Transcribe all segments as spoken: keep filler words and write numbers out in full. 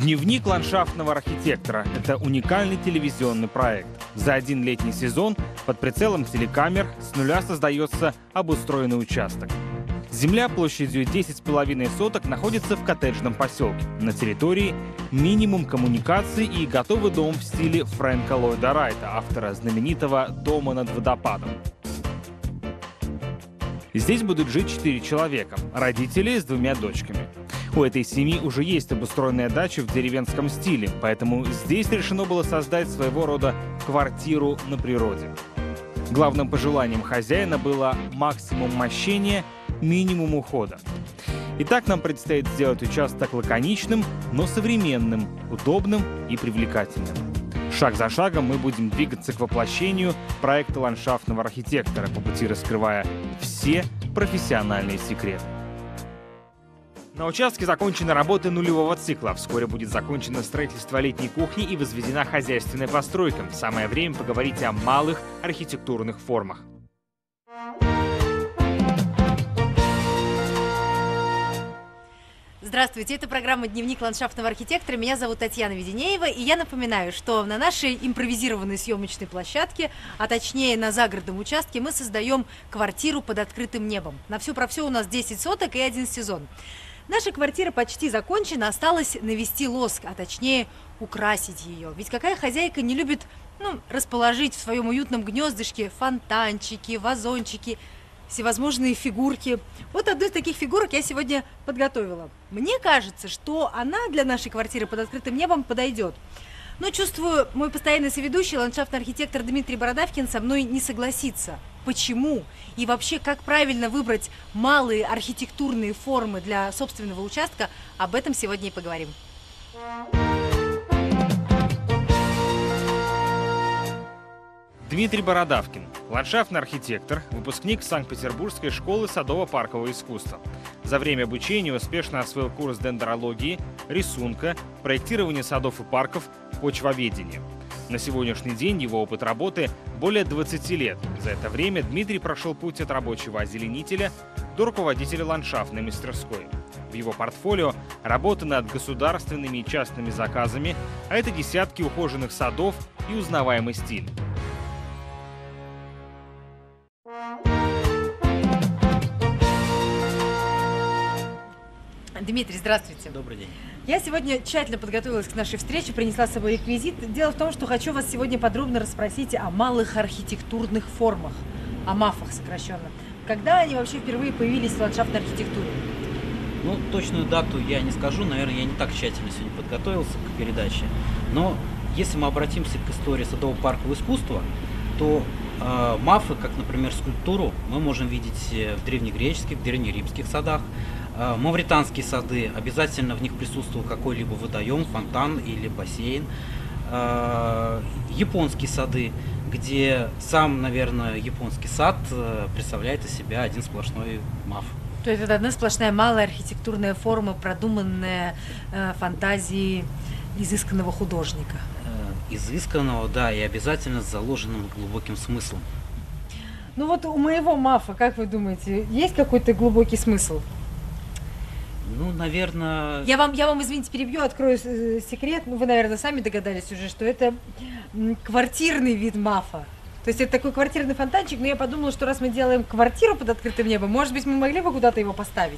Дневник ландшафтного архитектора – это уникальный телевизионный проект. За один летний сезон под прицелом телекамер с нуля создается обустроенный участок. Земля площадью десять с половиной соток находится в коттеджном поселке. На территории минимум коммуникаций и готовый дом в стиле Фрэнка Ллойда Райта, автора знаменитого «Дома над водопадом». Здесь будут жить четыре человека – родители с двумя дочками. У этой семьи уже есть обустроенная дача в деревенском стиле, поэтому здесь решено было создать своего рода квартиру на природе. Главным пожеланием хозяина было максимум мощения, минимум ухода. Итак, нам предстоит сделать участок лаконичным, но современным, удобным и привлекательным. Шаг за шагом мы будем двигаться к воплощению проекта ландшафтного архитектора, по пути раскрывая все профессиональные секреты. На участке закончены работы нулевого цикла. Вскоре будет закончено строительство летней кухни и возведена хозяйственная постройка. Самое время поговорить о малых архитектурных формах. Здравствуйте, это программа «Дневник ландшафтного архитектора». Меня зовут Татьяна Веденеева, и я напоминаю, что на нашей импровизированной съемочной площадке, а точнее на загородном участке, мы создаем квартиру под открытым небом. На все про все у нас десять соток и один сезон. Наша квартира почти закончена, осталось навести лоск, а точнее украсить ее. Ведь какая хозяйка не любит ну, расположить в своем уютном гнездышке фонтанчики, вазончики, всевозможные фигурки. Вот одну из таких фигурок я сегодня подготовила. Мне кажется, что она для нашей квартиры под открытым небом подойдет. Но чувствую, мой постоянный соведущий, ландшафтный архитектор Дмитрий Бородавкин, со мной не согласится. Почему? И вообще, как правильно выбрать малые архитектурные формы для собственного участка, об этом сегодня и поговорим. Дмитрий Бородавкин – ландшафтный архитектор, выпускник Санкт-Петербургской школы садово-паркового искусства. За время обучения успешно освоил курс дендрологии, рисунка, проектирования садов и парков, почвоведения. На сегодняшний день его опыт работы более двадцати лет. За это время Дмитрий прошел путь от рабочего озеленителя до руководителя ландшафтной мастерской. В его портфолио работы над государственными и частными заказами, а это десятки ухоженных садов и узнаваемый стиль. Дмитрий, здравствуйте. Добрый день. Я сегодня тщательно подготовилась к нашей встрече, принесла с собой реквизит. Дело в том, что хочу вас сегодня подробно расспросить о малых архитектурных формах, о мафах сокращенно. Когда они вообще впервые появились в ландшафтной архитектуре? Ну, точную дату я не скажу, наверное, я не так тщательно сегодня подготовился к передаче. Но если мы обратимся к истории садово-паркового искусства, то э, мафы, как, например, скульптуру, мы можем видеть в древнегреческих, древнеримских садах. Э, мавританские сады, обязательно в них присутствовал какой-либо водоем, фонтан или бассейн. Э, японские сады, где сам, наверное, японский сад э, представляет из себя один сплошной маф. То есть это одна сплошная малая архитектурная форма, продуманная э, фантазией изысканного художника. Изысканного, да, и обязательно с заложенным глубоким смыслом. Ну вот у моего мафа, как вы думаете, есть какой-то глубокий смысл? Ну, наверное... Я вам, я вам, извините, перебью, открою секрет. Ну, вы, наверное, сами догадались уже, что это квартирный вид мафа. То есть это такой квартирный фонтанчик, но я подумала, что раз мы делаем квартиру под открытым небом, может быть, мы могли бы куда-то его поставить?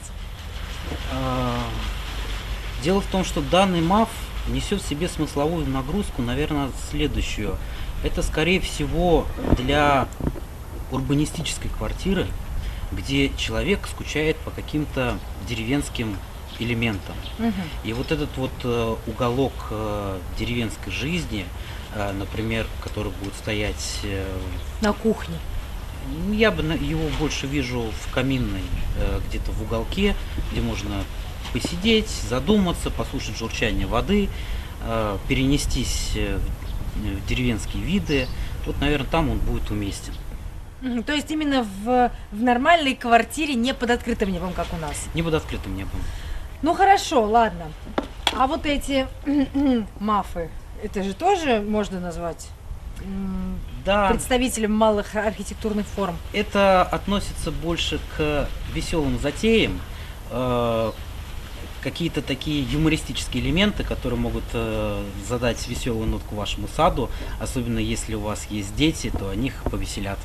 Дело в том, что данный маф несет в себе смысловую нагрузку, наверное, следующую. Это, скорее всего, для урбанистической квартиры, где человек скучает по каким-то деревенским элементам. Угу. И вот этот вот э, уголок э, деревенской жизни, э, например, который будет стоять... Э, на кухне. Я бы его больше вижу в каминной, э, где-то в уголке, где можно посидеть, задуматься, послушать журчание воды, э, перенестись в деревенские виды. Вот, наверное, там он будет уместен. То есть именно в, в нормальной квартире, не под открытым небом, как у нас? Не под открытым небом. Ну хорошо, ладно. А вот эти мафы, это же тоже можно назвать да. представителем малых архитектурных форм? Это относится больше к веселым затеям, э, какие-то такие юмористические элементы, которые могут э, задать веселую нотку вашему саду, особенно если у вас есть дети, то они их повеселят.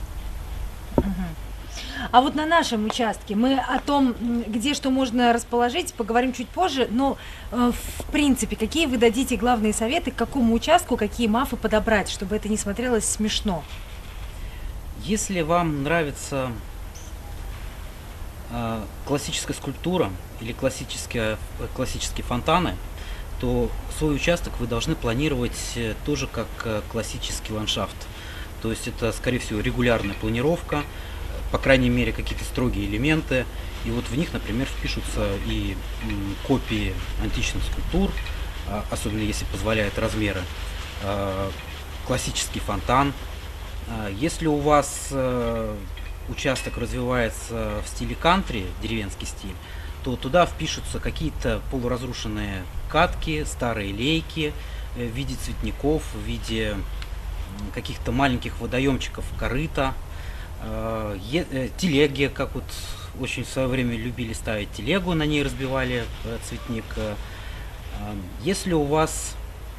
А вот на нашем участке мы о том, м, где что можно расположить, поговорим чуть позже, но э, в принципе, какие вы дадите главные советы, к какому участку, какие мафы подобрать, чтобы это не смотрелось смешно? Если вам нравится э, классическая скульптура или классические, классические фонтаны, то свой участок вы должны планировать э, тоже как э, классический ландшафт. То есть это, скорее всего, регулярная планировка, по крайней мере, какие-то строгие элементы. И вот в них, например, впишутся и м, копии античных скульптур, а, особенно если позволяют размеры, а, классический фонтан. А, если у вас а, участок развивается в стиле кантри, деревенский стиль, то туда впишутся какие-то полуразрушенные катки, старые лейки э, в виде цветников, в виде м, каких-то маленьких водоемчиков, корыта, э, е- э, телеги, как вот очень в свое время любили ставить телегу, на ней разбивали э, цветник. Э, э, Если у вас,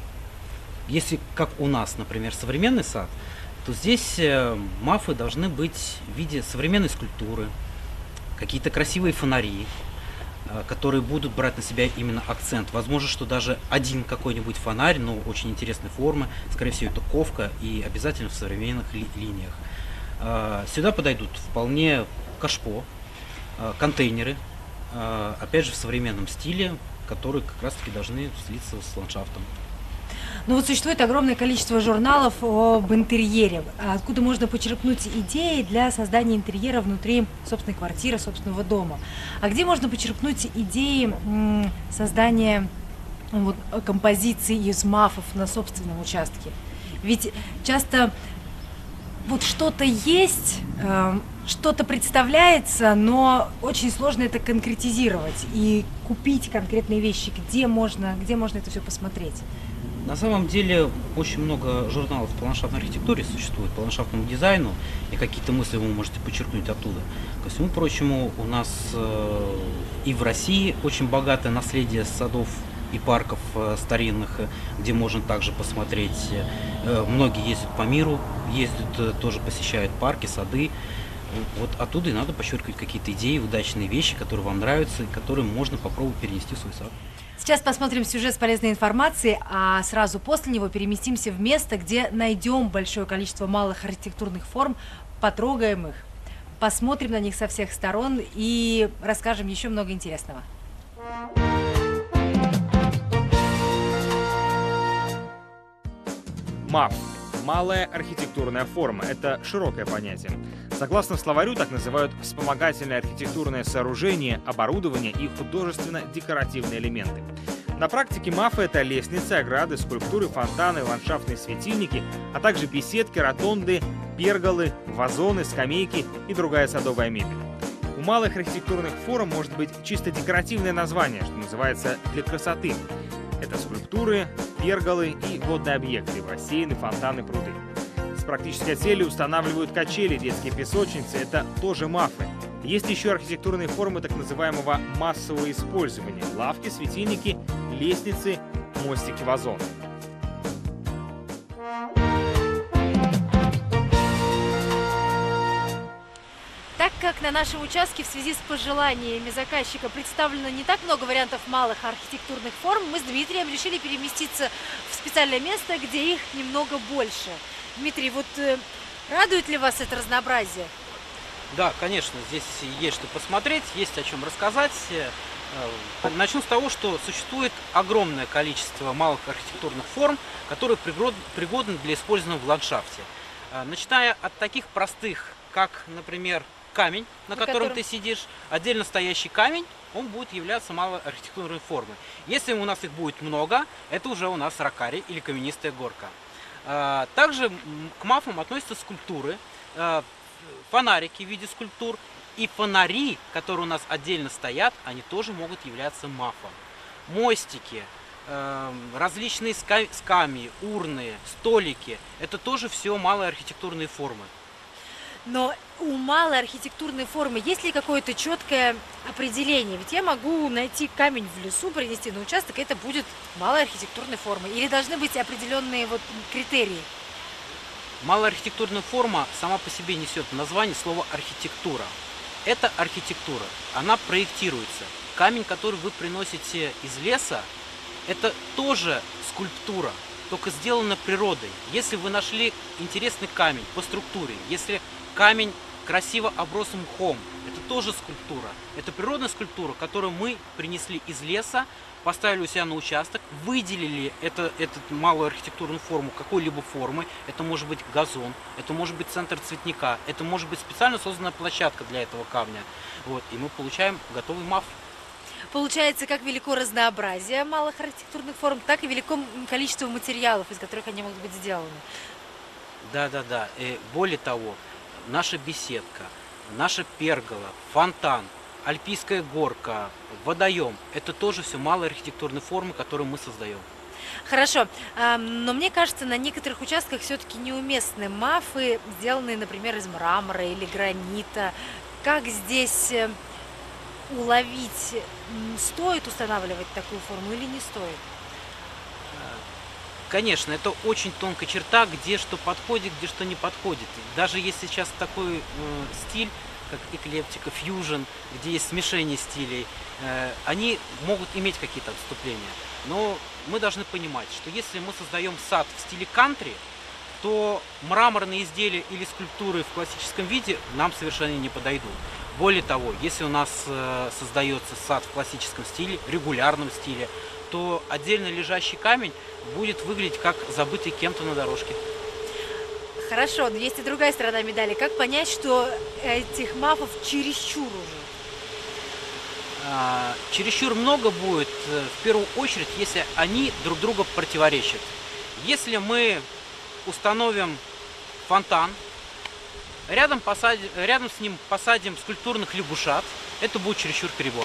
если как у нас, например, современный сад, то здесь э, мафы должны быть в виде современной скульптуры, какие-то красивые фонари, э, которые будут брать на себя именно акцент. Возможно, что даже один какой-нибудь фонарь, но очень интересной формы, скорее всего, это ковка и обязательно в современных ли- линиях. Э, Сюда подойдут вполне кашпо, э, контейнеры, э, опять же в современном стиле, которые как раз-таки должны слиться с ландшафтом. Ну вот существует огромное количество журналов об интерьере, откуда можно почерпнуть идеи для создания интерьера внутри собственной квартиры, собственного дома. А где можно почерпнуть идеи м, создания вот, композиций из мафов на собственном участке? Ведь часто вот что-то есть, э, что-то представляется, но очень сложно это конкретизировать и купить конкретные вещи. Где можно, где можно это все посмотреть? На самом деле очень много журналов по ландшафтной архитектуре существует, по ландшафтному дизайну, и какие-то мысли вы можете подчеркнуть оттуда. Ко всему прочему, у нас э, и в России очень богатое наследие садов и парков э, старинных, э, где можно также посмотреть. Э, многие ездят по миру, ездят, э, тоже посещают парки, сады. Вот оттуда и надо подчеркивать какие-то идеи, удачные вещи, которые вам нравятся, и которые можно попробовать перенести в свой сад. Сейчас посмотрим сюжет с полезной информацией, а сразу после него переместимся в место, где найдем большое количество малых архитектурных форм, потрогаем их, посмотрим на них со всех сторон и расскажем еще много интересного. МАФ – малая архитектурная форма. Это широкое понятие. Согласно словарю, так называют вспомогательное архитектурное сооружение, оборудование и художественно-декоративные элементы. На практике мафы — это лестницы, ограды, скульптуры, фонтаны, ландшафтные светильники, а также беседки, ротонды, перголы, вазоны, скамейки и другая садовая мебель. У малых архитектурных форм может быть чисто декоративное название, что называется «для красоты». Это скульптуры, перголы и водные объекты, бассейны, фонтаны, пруды. С практической целью устанавливают качели, детские песочницы, это тоже мафы. Есть еще архитектурные формы так называемого массового использования: лавки, светильники, лестницы, мостики, вазоны. Так как на нашем участке в связи с пожеланиями заказчика представлено не так много вариантов малых архитектурных форм, мы с Дмитрием решили переместиться в специальное место, где их немного больше. Дмитрий, вот э, радует ли вас это разнообразие? Да, конечно, здесь есть что посмотреть, есть о чем рассказать. Э, Начну с того, что существует огромное количество малых архитектурных форм, которые пригод- пригодны для использования в ландшафте. Э, Начиная от таких простых, как, например, камень, на, На котором, котором ты сидишь, отдельно стоящий камень, он будет являться малой архитектурной формой. Если у нас их будет много, это уже у нас ракари или каменистая горка. А, Также м, к мафам относятся скульптуры, а, фонарики в виде скульптур и фонари, которые у нас отдельно стоят, они тоже могут являться мафом. Мостики, э, различные ска- скамьи, урны, столики – это тоже все малые архитектурные формы. Но у малой архитектурной формы есть ли какое-то четкое определение? Ведь я могу найти камень в лесу, принести на участок, и это будет малой архитектурной формы. Или должны быть определенные вот критерии? Малая архитектурная форма сама по себе несет название слова архитектура. Это архитектура, она проектируется. Камень, который вы приносите из леса, это тоже скульптура, только сделана природой. Если вы нашли интересный камень по структуре, если камень красиво оброс мхом, это тоже скульптура. Это природная скульптура, которую мы принесли из леса, поставили у себя на участок, выделили это, эту малую архитектурную форму какой-либо формы. Это может быть газон, это может быть центр цветника, это может быть специально созданная площадка для этого камня. Вот, и мы получаем готовый маф. Получается, как велико разнообразие малых архитектурных форм, так и велико количество материалов, из которых они могут быть сделаны. Да-да-да. И более того, наша беседка, наша пергола, фонтан, альпийская горка, водоем – это тоже все малые архитектурные формы, которые мы создаем. Хорошо, но мне кажется, на некоторых участках все-таки неуместны мафы, сделанные, например, из мрамора или гранита. Как здесь уловить, стоит устанавливать такую форму или не стоит? Конечно, это очень тонкая черта, где что подходит, где что не подходит. Даже есть сейчас такой э, стиль, как эклептика, фьюжн, где есть смешение стилей, э, они могут иметь какие-то отступления. Но мы должны понимать, что если мы создаем сад в стиле кантри, то мраморные изделия или скульптуры в классическом виде нам совершенно не подойдут. Более того, если у нас э, создается сад в классическом стиле, регулярном стиле, то отдельно лежащий камень будет выглядеть как забытый кем-то на дорожке. Хорошо, но есть и другая сторона медали. Как понять, что этих мафов чересчур уже? А, чересчур много будет, в первую очередь, если они друг другу противоречат. Если мы установим фонтан, рядом, посадим, рядом с ним посадим скульптурных лягушат, это будет чересчур перебор.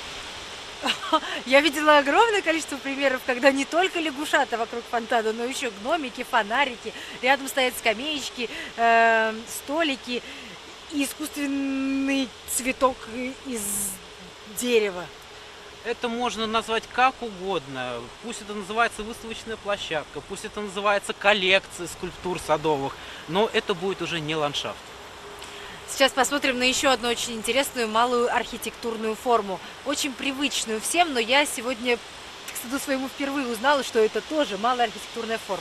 Я видела огромное количество примеров, когда не только лягушата вокруг фонтана, но еще гномики, фонарики, рядом стоят скамеечки, э, столики и искусственный цветок из дерева. Это можно назвать как угодно. Пусть это называется выставочная площадка, пусть это называется коллекция скульптур садовых, но это будет уже не ландшафт. Сейчас посмотрим на еще одну очень интересную малую архитектурную форму. Очень привычную всем, но я сегодня, к стыду своему, впервые узнала, что это тоже малая архитектурная форма.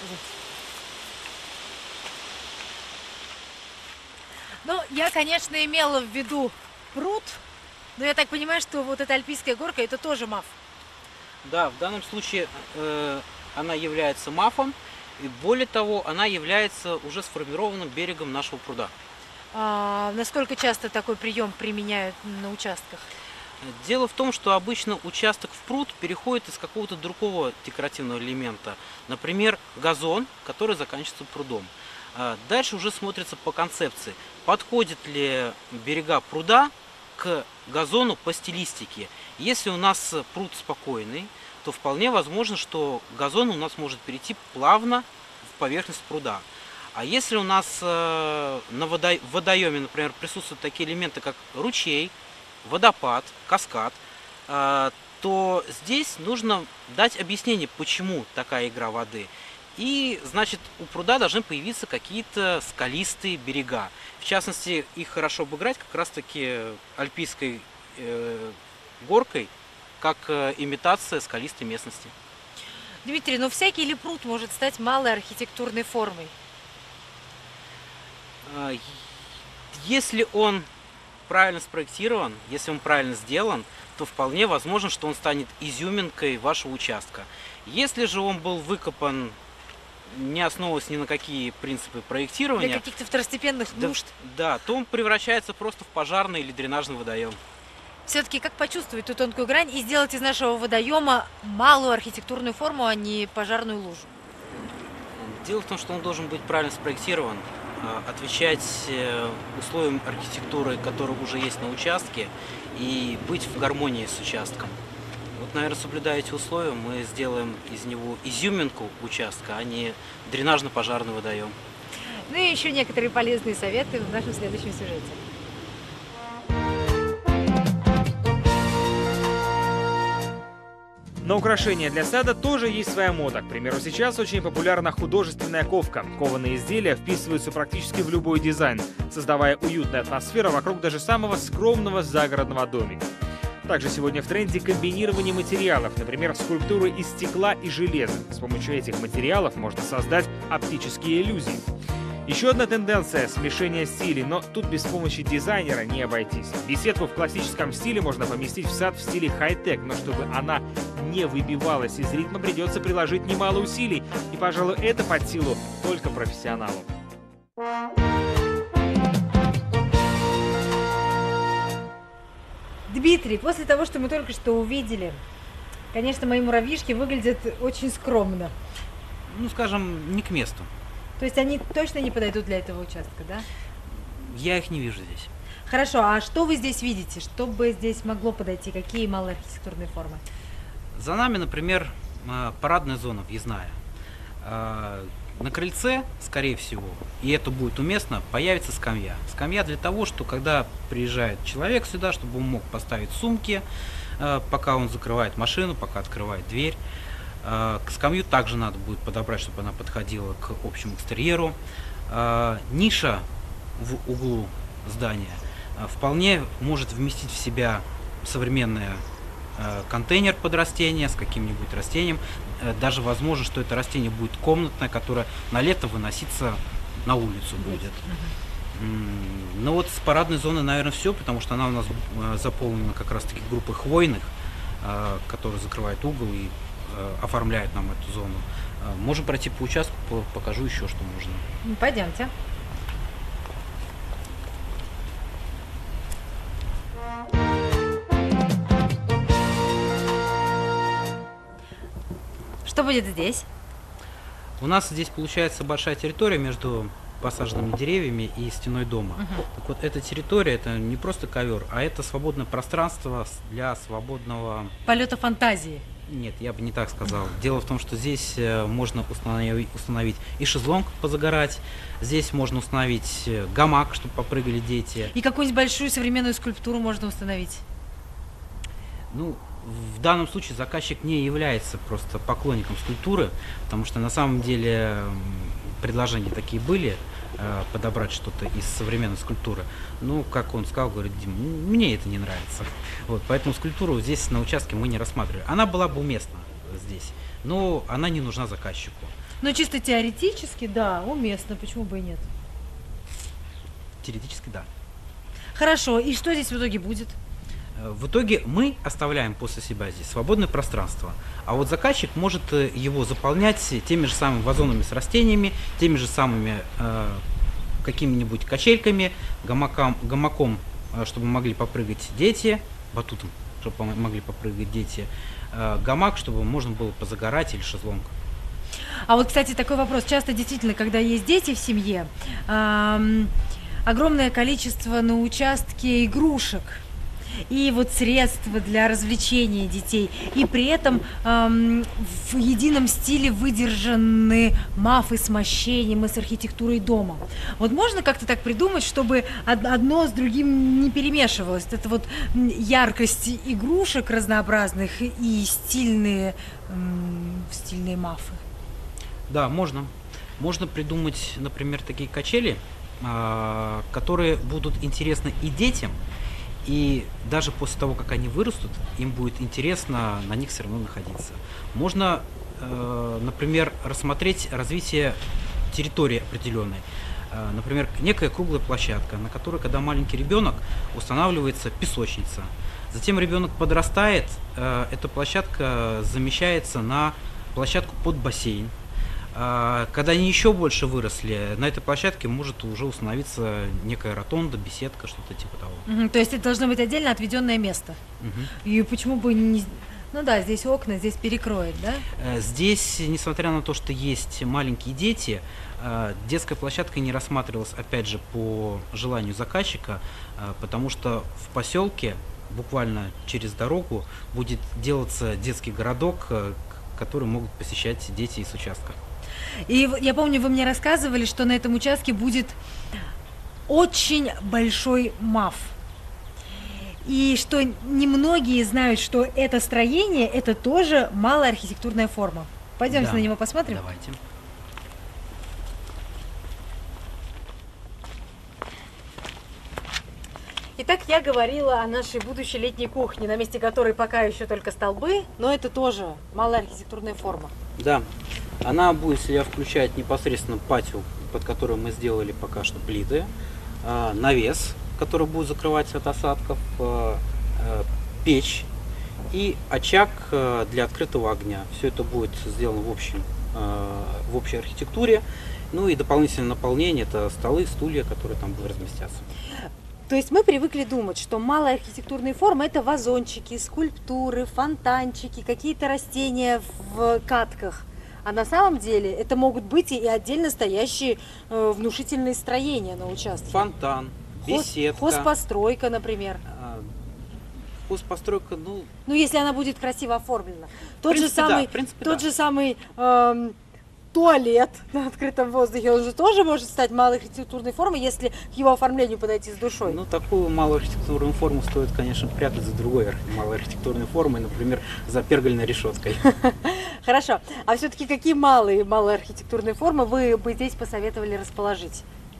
Ну, я, конечно, имела в виду пруд, но я так понимаю, что вот эта альпийская горка – это тоже маф. Да, в данном случае э, она является мафом, и более того, она является уже сформированным берегом нашего пруда. А насколько часто такой прием применяют на участках? Дело в том, что обычно участок в пруд переходит из какого-то другого декоративного элемента. Например, газон, который заканчивается прудом. Дальше уже смотрится по концепции, подходят ли берега пруда к газону по стилистике. Если у нас пруд спокойный, то вполне возможно, что газон у нас может перейти плавно в поверхность пруда. А если у нас э, на водо... в водоеме, например, присутствуют такие элементы, как ручей, водопад, каскад, э, то здесь нужно дать объяснение, почему такая игра воды. И, значит, у пруда должны появиться какие-то скалистые берега. В частности, их хорошо обыграть как раз-таки альпийской э, горкой, как э, имитация скалистой местности. Дмитрий, но всякий ли пруд может стать малой архитектурной формой? Если он правильно спроектирован, если он правильно сделан, то вполне возможно, что он станет изюминкой вашего участка. Если же он был выкопан, не основываясь ни на какие принципы проектирования, для каких-то второстепенных нужд, да, да, то он превращается просто в пожарный или дренажный водоем. Все-таки как почувствовать ту тонкую грань и сделать из нашего водоема малую архитектурную форму, а не пожарную лужу? Дело в том, что он должен быть правильно спроектирован, отвечать условиям архитектуры, которые уже есть на участке, и быть в гармонии с участком. Вот, наверное, соблюдая эти условия, мы сделаем из него изюминку участка, а не дренажно-пожарный водоем. Ну и еще некоторые полезные советы в нашем следующем сюжете. На украшения для сада тоже есть своя мода. К примеру, сейчас очень популярна художественная ковка. Кованые изделия вписываются практически в любой дизайн, создавая уютную атмосферу вокруг даже самого скромного загородного домика. Также сегодня в тренде комбинирование материалов, например, скульптуры из стекла и железа. С помощью этих материалов можно создать оптические иллюзии. Еще одна тенденция – смешение стилей, но тут без помощи дизайнера не обойтись. Беседку в классическом стиле можно поместить в сад в стиле хай-тек, но чтобы она не выбивалась из ритма, придется приложить немало усилий. И, пожалуй, это под силу только профессионалу. Дмитрий, после того, что мы только что увидели, конечно, мои муравьишки выглядят очень скромно. Ну, скажем, не к месту. То есть они точно не подойдут для этого участка, да? Я их не вижу здесь. Хорошо, а что вы здесь видите? Что бы здесь могло подойти? Какие малые архитектурные формы? За нами, например, парадная зона въездная. На крыльце, скорее всего, и это будет уместно, появится скамья. Скамья для того, что когда приезжает человек сюда, чтобы он мог поставить сумки, пока он закрывает машину, пока открывает дверь. К скамью также надо будет подобрать, чтобы она подходила к общему экстерьеру. Ниша в углу здания вполне может вместить в себя современный контейнер под растение с каким-нибудь растением. Даже возможно, что это растение будет комнатное, которое на лето выноситься на улицу будет. Ну вот с парадной зоны, наверное, все, потому что она у нас заполнена как раз-таки группой хвойных, которые закрывают угол и оформляет нам эту зону. Можем пройти по участку, покажу еще, что можно. Пойдемте. Что будет здесь? У нас здесь получается большая территория между посаженными деревьями и стеной дома. Uh-huh. Так вот, эта территория, это не просто ковер, а это свободное пространство для свободного... полета фантазии. Нет, я бы не так сказал. Дело в том, что здесь можно установить, установить и шезлонг позагорать, здесь можно установить гамак, чтобы попрыгали дети. И какую-нибудь большую современную скульптуру можно установить? Ну, в данном случае заказчик не является просто поклонником скульптуры, потому что на самом деле предложения такие были, подобрать что-то из современной скульптуры. Ну, как он сказал, говорит, Дим, мне это не нравится. Вот, поэтому скульптуру здесь на участке мы не рассматривали. Она была бы уместна здесь, но она не нужна заказчику. Но чисто теоретически, да, уместно, почему бы и нет? Теоретически, да. Хорошо, и что здесь в итоге будет? В итоге мы оставляем после себя здесь свободное пространство, а вот заказчик может его заполнять теми же самыми вазонами с растениями, теми же самыми э, какими-нибудь качельками, гамаком, гамаком, чтобы могли попрыгать дети, батутом, чтобы могли попрыгать дети, э, гамак, чтобы можно было позагорать, или шезлонг. А вот, кстати, такой вопрос. Часто действительно, когда есть дети в семье, эм, огромное количество на участке игрушек и вот средства для развлечения детей, и при этом эм, в едином стиле выдержаны мафы с мощением и с архитектурой дома. Вот можно как-то так придумать, чтобы одно с другим не перемешивалось? Это вот яркость игрушек разнообразных и стильные, эм, стильные мафы. Да, можно. Можно придумать, например, такие качели, э, которые будут интересны и детям, и даже после того, как они вырастут, им будет интересно на них все равно находиться. Можно, э, например, рассмотреть развитие территории определенной. Э, например, некая круглая площадка, на которой, когда маленький ребенок, устанавливается песочница. Затем ребенок подрастает, э, эта площадка замещается на площадку под бассейн. Когда они еще больше выросли, на этой площадке может уже установиться некая ротонда, беседка, что-то типа того. Угу, то есть это должно быть отдельно отведенное место. Угу. И почему бы не... Ну да, здесь окна, здесь перекроет, да? Здесь, несмотря на то, что есть маленькие дети, детская площадка не рассматривалась, опять же, по желанию заказчика, потому что в поселке, буквально через дорогу, будет делаться детский городок, который могут посещать дети из участка. И в- я помню, вы мне рассказывали, что на этом участке будет очень большой маф. И что немногие знают, что это строение – это тоже малая архитектурная форма. Пойдемте Да. на него посмотрим. Давайте. Итак, я говорила о нашей будущей летней кухне, на месте которой пока еще только столбы, но это тоже малая архитектурная форма. Да, она будет в себя включать непосредственно патио, под которым мы сделали пока что плиты, а, навес, который будет закрывать от осадков, а, а, печь и очаг а, для открытого огня. Все это будет сделано в общем, а, в общей архитектуре. Ну и дополнительное наполнение — это столы, стулья, которые там будут разместяться. То есть мы привыкли думать, что малые архитектурные формы – это вазончики, скульптуры, фонтанчики, какие-то растения в катках. А на самом деле это могут быть и отдельно стоящие э, внушительные строения на участке. Фонтан, Хоз- беседка. Хозпостройка, например. а, Хозпостройка, ну, Ну, если она будет красиво оформлена. Тот принципе, же самый, да, в принципе, тот да. же самый эм, туалет на открытом воздухе, он же тоже может стать малой архитектурной формой, если к его оформлению подойти с душой. Ну, такую малую архитектурную форму стоит, конечно, прятать за другой арх- малой архитектурной формой, например, за пергольной решеткой. Хорошо. А все-таки какие малые, малые архитектурные формы вы бы здесь посоветовали расположить?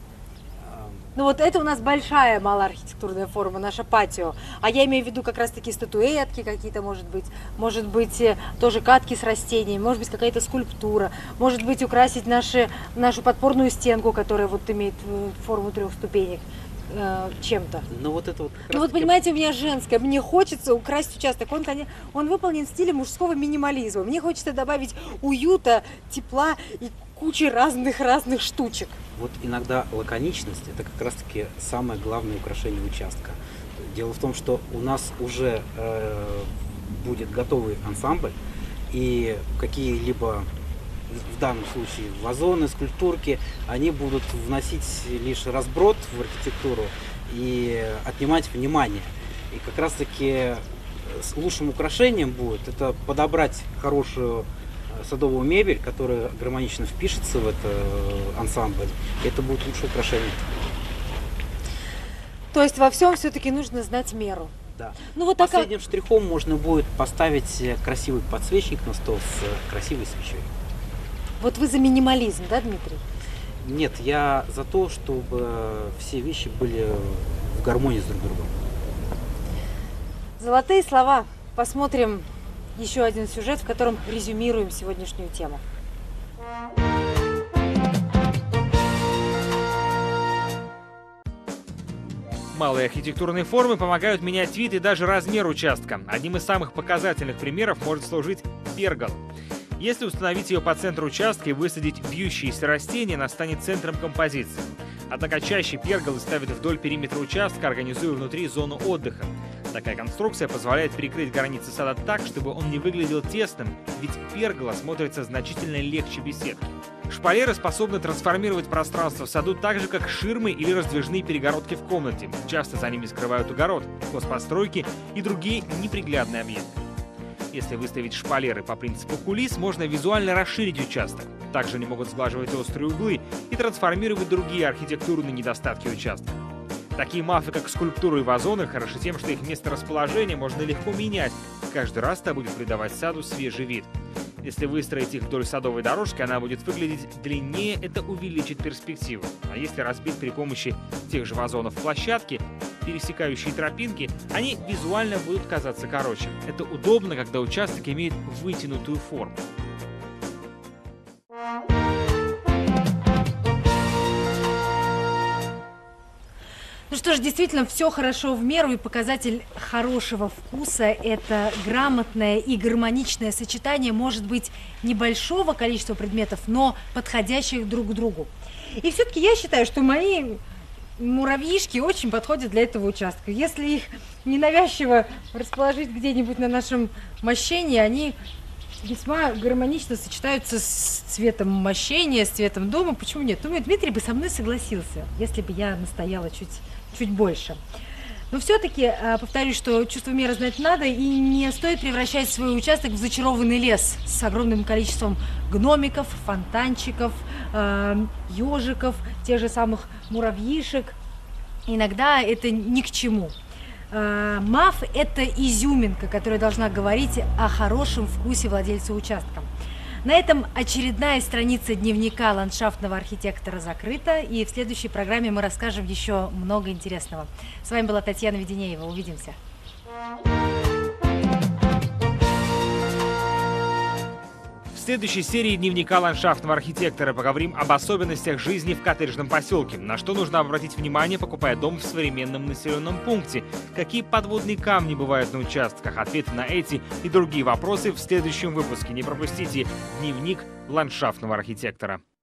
Ну вот это у нас большая малая архитектурная форма, наша патио. А я имею в виду как раз таки статуэтки какие-то, может быть. Может быть, э, тоже катки с растениями, может быть, какая-то скульптура. Может быть, украсить наши, нашу подпорную стенку, которая вот имеет э, форму трех ступенек, э, чем-то. Ну, вот это вот как Ну раз вот таки- понимаете, у меня женское, мне хочется украсить участок. Он, коне- он выполнен в стиле мужского минимализма. Мне хочется добавить уюта, тепла и кучи разных-разных штучек. Вот иногда лаконичность – это как раз-таки самое главное украшение участка. Дело в том, что у нас уже э, будет готовый ансамбль, и какие-либо, в данном случае, вазоны, скульптурки, они будут вносить лишь разброд в архитектуру и отнимать внимание. И как раз-таки с лучшим украшением будет это подобрать хорошую садовую мебель, которая гармонично впишется в этот ансамбль. И это будет лучшее украшение. То есть во всем все-таки нужно знать меру. Да. Ну вот такая... Последним штрихом можно будет поставить красивый подсвечник на стол с красивой свечой. Вот вы за минимализм, да, Дмитрий? Нет, я за то, чтобы все вещи были в гармонии с друг другом. Золотые слова. Посмотрим еще один сюжет, в котором резюмируем сегодняшнюю тему. Малые архитектурные формы помогают менять вид и даже размер участка. Одним из самых показательных примеров может служить пергола. Если установить ее по центру участка и высадить вьющиеся растения, она станет центром композиции. Однако чаще перголы ставят вдоль периметра участка, организуя внутри зону отдыха. Такая конструкция позволяет прикрыть границы сада так, чтобы он не выглядел тесным, ведь пергола смотрится значительно легче беседки. Шпалеры способны трансформировать пространство в саду так же, как ширмы или раздвижные перегородки в комнате. Часто за ними скрывают огород, хозпостройки и другие неприглядные объекты. Если выставить шпалеры по принципу кулис, можно визуально расширить участок. Также они могут сглаживать острые углы и трансформировать другие архитектурные недостатки участка. Такие мафы, как скульптуры и вазоны, хороши тем, что их место расположения можно легко менять. Каждый раз это будет придавать саду свежий вид. Если выстроить их вдоль садовой дорожки, она будет выглядеть длиннее, это увеличит перспективу. А если разбить при помощи тех же вазонов площадки, пересекающие тропинки, они визуально будут казаться короче. Это удобно, когда участок имеет вытянутую форму. Ну что ж, действительно, все хорошо в меру, и показатель хорошего вкуса – это грамотное и гармоничное сочетание, может быть, небольшого количества предметов, но подходящих друг к другу. И все-таки я считаю, что мои муравьишки очень подходят для этого участка. Если их ненавязчиво расположить где-нибудь на нашем мощении, они весьма гармонично сочетаются с цветом мощения, с цветом дома. Почему нет? Думаю, Дмитрий бы со мной согласился, если бы я настояла чуть, чуть больше. Но все-таки, повторюсь, что чувство меры знать надо, и не стоит превращать свой участок в зачарованный лес с огромным количеством гномиков, фонтанчиков, ежиков, тех же самых муравьишек. Иногда это ни к чему. МАФ – это изюминка, которая должна говорить о хорошем вкусе владельца участка. На этом очередная страница дневника ландшафтного архитектора закрыта, и в следующей программе мы расскажем еще много интересного. С вами была Татьяна Веденеева. Увидимся. В следующей серии дневника ландшафтного архитектора поговорим об особенностях жизни в коттеджном поселке, на что нужно обратить внимание, покупая дом в современном населенном пункте, какие подводные камни бывают на участках. Ответы на эти и другие вопросы в следующем выпуске. Не пропустите дневник ландшафтного архитектора.